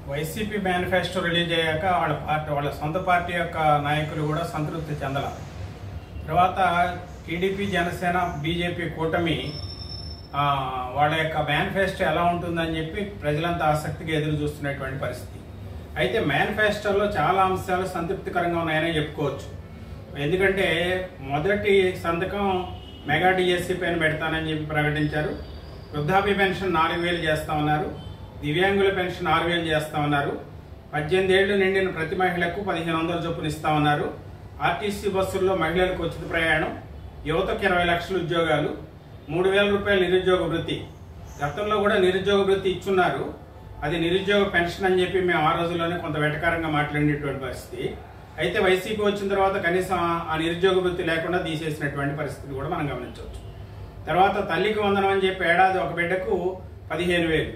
YCP manifesto release అయ్యాక వాళ్ళ సొంత పార్టీ యొక్క నాయకులు కూడా సంతృప్తి చెందల. తర్వాత టీడీపీ, జనసేన, బీజేపీ కూటమి వాళ్ళ యొక్క మేనిఫెస్టో ఎలా ఉంటుందని చెప్పి ప్రజలంతా ఆసక్తిగా ఎదురు చూస్తున్నటువంటి పరిస్థితి. అయితే మేనిఫెస్టోలో చాలా అంశాలు సంతృప్తికరంగా ఉన్నాయని చెప్పుకోవచ్చు. ఎందుకంటే మొదటి సంతకం మెగా డిఎస్సీ పైన పెడతానని చెప్పి ప్రకటించారు. వృద్ధాప్య పెన్షన్ 4000 చేస్తామన్నారు. దివ్యాంగుల పెన్షన్ 6000 చేస్తామన్నారు. 18 ఏళ్లు నిండిన ప్రతి మహిళకు 1500 చొప్పున ఇస్తామన్నారు. ఆర్టీసీ బస్సుల్లో మహిళలకు ఉచిత ప్రయాణం, యువతకు 20 లక్షల ఉద్యోగాలు, 3000 రూపాయల నిరుద్యోగ వృత్తి. గతంలో కూడా నిరుద్యోగ వృత్తి ఇచ్చున్నారు. అది నిరుద్యోగ పెన్షన్ అని చెప్పి మేము ఆ రోజుల్లోనే కొంత వెటకారంగా మాట్లాడేటువంటి పరిస్థితి. అయితే వైసీపీ వచ్చిన తర్వాత కనీసం ఆ నిరుద్యోగ వృత్తి లేకుండా తీసేసినటువంటి పరిస్థితి కూడా మనం గమనించవచ్చు. తర్వాత తల్లికి వందనం అని చెప్పి ఏడాది ఒక బిడ్డకు 15,000.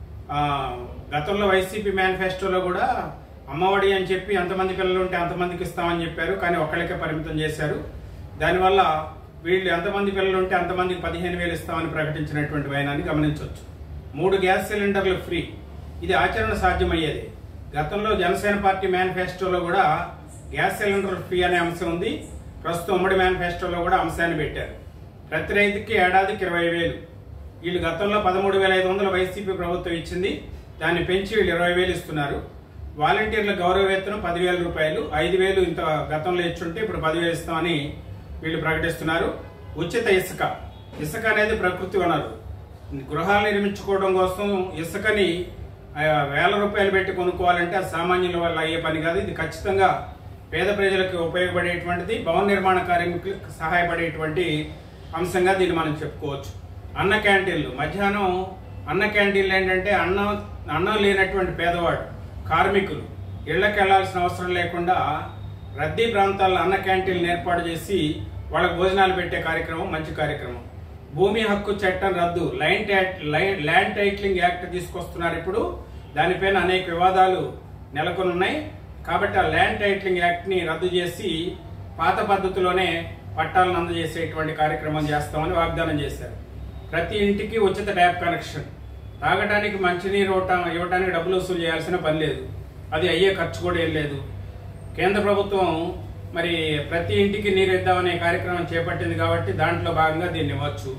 గతంలో వైసీపీ మేనిఫెస్టోలో కూడా అమ్మఒడి అని చెప్పి ఎంతమంది పిల్లలు ఉంటే అంతమందికి ఇస్తామని చెప్పారు, కానీ ఒక్కళ్ళకే పరిమితం చేశారు. దానివల్ల వీళ్ళు ఎంతమంది పిల్లలు ఉంటే అంతమందికి 15,000 ఇస్తామని ప్రకటించినటువంటి వైనాన్ని గమనించవచ్చు. 3 గ్యాస్ సిలిండర్లు ఫ్రీ. ఇది ఆచరణ సాధ్యమయ్యేది. గతంలో జనసేన పార్టీ మేనిఫెస్టోలో కూడా గ్యాస్ సిలిండర్ ఫ్రీ అనే అంశం ఉంది. ప్రస్తుతం ఉమ్మడి మేనిఫెస్టోలో కూడా అంశాన్ని పెట్టారు. ప్రతి రైతుకి ఏడాదికి 20,000. వీళ్ళు గతంలో 13,500 వైసీపీ ప్రభుత్వం ఇచ్చింది. దాన్ని పెంచి వీళ్ళు 20,000 ఇస్తున్నారు. వాలంటీర్ల గౌరవ వేతనం 10,000 రూపాయలు. 5,000 ఇంత గతంలో ఇచ్చుంటే ఇప్పుడు 10,000 ఇస్తామని వీళ్ళు ప్రకటిస్తున్నారు. ఉచిత ఇసుక. ఇసుక అనేది ప్రకృతి వనరు. గృహాలు నిర్మించుకోవడం కోసం ఇసుకని 1000 రూపాయలు పెట్టి కొనుక్కోవాలంటే అది సామాన్యుల వల్ల అయ్యే పని కాదు. ఇది ఖచ్చితంగా పేద ప్రజలకు ఉపయోగపడేటువంటిది, భవన నిర్మాణ కార్మికులకు సహాయపడేటువంటి అంశంగా దీన్ని మనం చెప్పుకోవచ్చు. అన్న క్యాంటీన్లు. మధ్యాహ్నం అన్న క్యాంటీన్లు ఏంటంటే అన్నం లేనటువంటి పేదవాడు, కార్మికులు ఇళ్లకు వెళ్లాల్సిన అవసరం లేకుండా రద్దీ ప్రాంతాల్లో అన్న క్యాంటీన్లు ఏర్పాటు చేసి వాళ్ళకు భోజనాలు పెట్టే కార్యక్రమం మంచి కార్యక్రమం. భూమి హక్కు చట్టం రద్దు. ల్యాండ్ టైటిలింగ్ యాక్ట్ తీసుకొస్తున్నారు. ఇప్పుడు దానిపైన అనేక వివాదాలు నెలకొని ఉన్నాయి. కాబట్టి ఆ ల్యాండ్ టైటిలింగ్ యాక్ట్ ని రద్దు చేసి పాత పద్ధతిలోనే పట్టాలను అందజేసేటువంటి కార్యక్రమం చేస్తామని వాగ్దానం చేశారు. ప్రతి ఇంటికి ఉచిత ట్యాప్ కనెక్షన్. తాగడానికి మంచినీరు ఇవ్వడానికి డబ్బులు వసూలు చేయాల్సిన పని లేదు. అది అయ్యే ఖర్చు కూడా ఏం లేదు. కేంద్ర ప్రభుత్వం మరి ప్రతి ఇంటికి నీరు ఇద్దామనే కార్యక్రమం చేపట్టింది కాబట్టి దాంట్లో భాగంగా దీన్ని ఇవ్వచ్చు.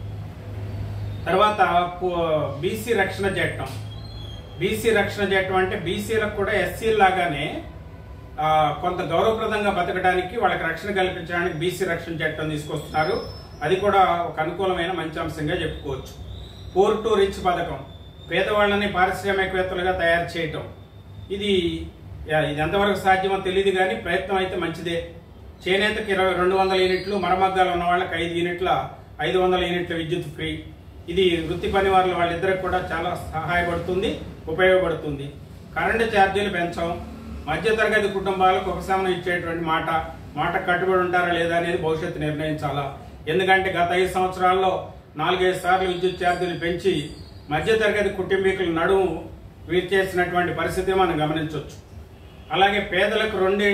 తర్వాత బీసీ రక్షణ చట్టం. బీసీ రక్షణ చట్టం అంటే బీసీలకు కూడా ఎస్సీల లాగానే కొంత గౌరవప్రదంగా బతకడానికి వాళ్ళకి రక్షణ కల్పించడానికి బీసీ రక్షణ చట్టం తీసుకొస్తున్నారు. అది కూడా ఒక అనుకూలమైన మంచి అంశంగా చెప్పుకోవచ్చు. పూర్ టు రిచ్ పథకం. పేదవాళ్ళని పారిశ్రామికవేత్తలుగా తయారు చేయటం. ఇది ఎంతవరకు సాధ్యమో తెలియదు, కానీ ప్రయత్నం అయితే మంచిదే. చేనేతకు 200 యూనిట్లు, మరమగ్గాలు ఉన్న వాళ్ళకి 500 యూనిట్ల విద్యుత్ ఫ్రీ. ఇది వృత్తి పని వాళ్ళిద్దరికి కూడా చాలా సహాయపడుతుంది, ఉపయోగపడుతుంది. కరెంటు ఛార్జీలు పెంచం. మధ్యతరగతి కుటుంబాలకు ఉపశమనం ఇచ్చేటువంటి మాట కట్టుబడి ఉంటారా లేదా అనేది భవిష్యత్తు నిర్ణయించాలా. ఎందుకంటే గత 5 సంవత్సరాల్లో 4-5 సార్లు విద్యుత్ ఛార్జీలు పెంచి మధ్యతరగతి కుటుంబీకులు నడుము వీర్చేసినటువంటి పరిస్థితి మనం గమనించవచ్చు. అలాగే పేదలకు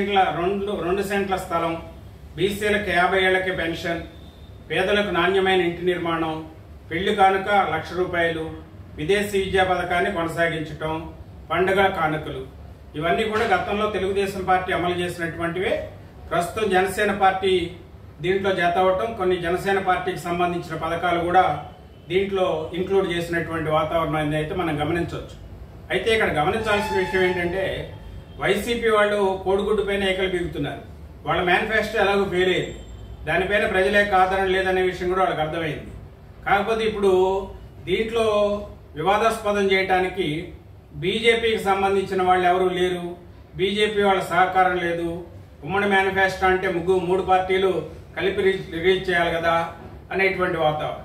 2 సెంట్ల స్థలం, బీసీలకు 50 ఏళ్లకే పెన్షన్, పేదలకు నాణ్యమైన ఇంటి నిర్మాణం, పెళ్లి కానుక 1,00,000 రూపాయలు, విదేశీ విద్యా పథకాన్ని కొనసాగించటం, పండుగ కానుకలు. ఇవన్నీ కూడా గతంలో తెలుగుదేశం పార్టీ అమలు చేసినటువంటివే. ప్రస్తుతం జనసేన పార్టీ దీంట్లో జత అవటం, కొన్ని జనసేన పార్టీకి సంబంధించిన పథకాలు కూడా దీంట్లో ఇంక్లూడ్ చేసినటువంటి వాతావరణం అయితే మనం గమనించవచ్చు. అయితే ఇక్కడ గమనించాల్సిన విషయం ఏంటంటే వైసీపీ వాళ్ళు కోడిగుడ్డు పైన ఏకలు బిగుతున్నారు. వాళ్ళ మేనిఫెస్టో ఎలాగో ఫెయిల్ అయింది. దానిపైన ప్రజల యొక్క ఆదరణ లేదనే విషయం కూడా వాళ్ళకి అర్థమైంది. కాకపోతే ఇప్పుడు దీంట్లో వివాదాస్పదం చేయడానికి బీజేపీకి సంబంధించిన వాళ్ళు ఎవరూ లేరు. బీజేపీ వాళ్ళ సహకారం లేదు. ఉమ్మడి మేనిఫెస్టో అంటే 3 పార్టీలు కలిపి రిలీజ్ చేయాలి కదా అనేటువంటి వాతావరణం.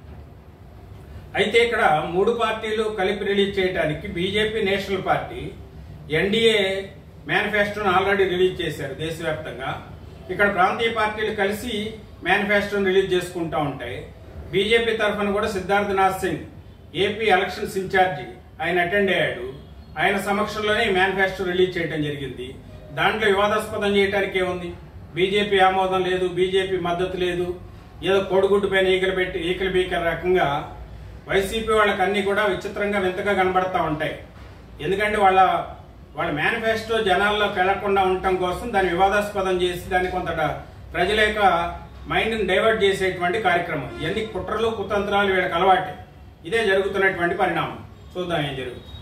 అయితే ఇక్కడ 3 పార్టీలు కలిపి రిలీజ్ చేయడానికి బీజేపీ, నేషనల్ పార్టీ, ఎన్డీఏ మేనిఫెస్టోను ఆల్రెడీ రిలీజ్ చేశారు దేశవ్యాప్తంగా. ఇక్కడ ప్రాంతీయ పార్టీలు కలిసి మేనిఫెస్టోను రిలీజ్ చేసుకుంటూ ఉంటాయి. బీజేపీ తరఫున కూడా Siddharthnath Singh, AP elections incharge, ఆయన అటెండ్ అయ్యాడు. ఆయన సమక్షంలోనే మేనిఫెస్టో రిలీజ్ చేయడం జరిగింది. దాంట్లో వివాదాస్పదం చేయడానికి ఏముంది? బీజేపీ ఆమోదం లేదు, బీజేపీ మద్దతు లేదు. ఏదో కోడిగుడ్డు పైన ఈకలు బీకల రకంగా వైసీపీ వాళ్ళకి అన్ని కూడా విచిత్రంగా వింతగా కనబడతా ఉంటాయి. ఎందుకంటే వాళ్ళ మేనిఫెస్టో జనాల్లోకి వెళ్లకుండా ఉండటం కోసం దాన్ని వివాదాస్పదం చేసి దాన్ని కొంత ప్రజల యొక్క మైండ్ని డైవర్ట్ చేసేటువంటి కార్యక్రమం. ఇవన్నీ కుట్రలు కుతంత్రాలు వీళ్ళకి అలవాటే. ఇదే జరుగుతున్నటువంటి పరిణామం. చూద్దాం ఏం జరుగుతుంది.